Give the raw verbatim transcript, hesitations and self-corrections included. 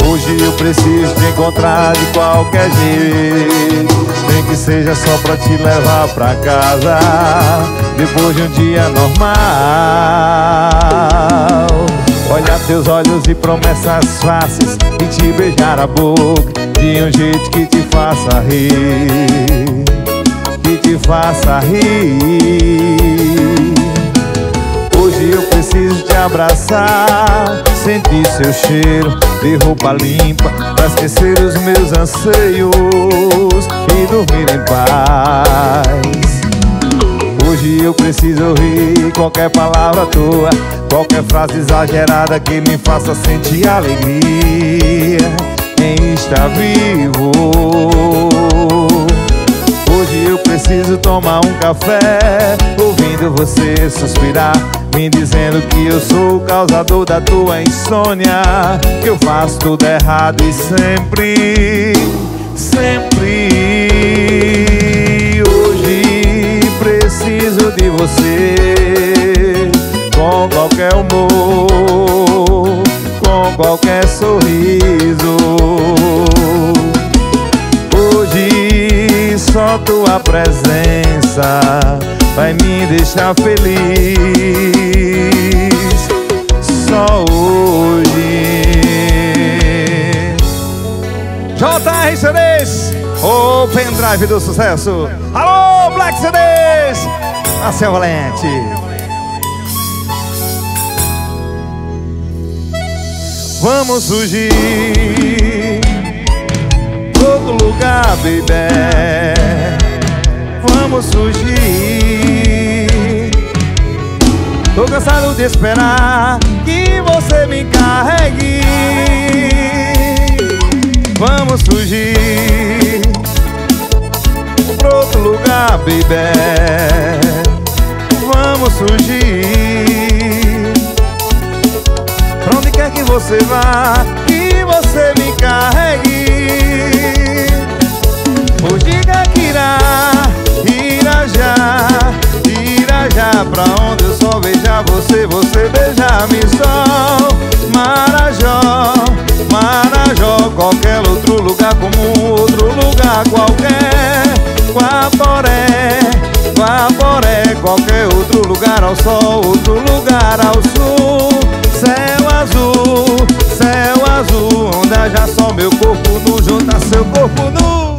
Hoje eu preciso te encontrar de qualquer jeito, nem que seja só pra te levar pra casa, depois de um dia normal. Olhar teus olhos e promessas fáceis e te beijar a boca de um jeito que te faça rir, que te faça rir. Hoje eu preciso te abraçar, sentir seu cheiro de roupa limpa, pra esquecer os meus anseios e dormir em paz. Hoje eu preciso ouvir qualquer palavra tua, qualquer frase exagerada que me faça sentir alegria em estar vivo. Hoje eu preciso tomar um café, ouvindo você suspirar, me dizendo que eu sou o causador da tua insônia, que eu faço tudo errado e sempre, sempre. Hoje preciso de você, com qualquer humor, com qualquer sorriso. Hoje só tua presença vai me deixar feliz. Só hoje. J R C Ds, o pendrive do sucesso. Alô, Black C Ds, a Seu Valente. Vamos fugir todo lugar, baby. Vamos fugir. Tô cansado de esperar que você me carregue. Vamos fugir pra outro lugar, baby. Vamos fugir pra onde quer que você vá, que você me carregue. Ou diga que irá, irá já, irá já pra onde eu só veja você, você beija-me só. Marajó, Marajó, qualquer outro lugar comum, outro lugar qualquer. Guaporé, Guaporé, qualquer outro lugar ao sol, outro lugar ao sul. Céu azul, céu azul, onde haja só meu corpo nu, junta seu corpo nu.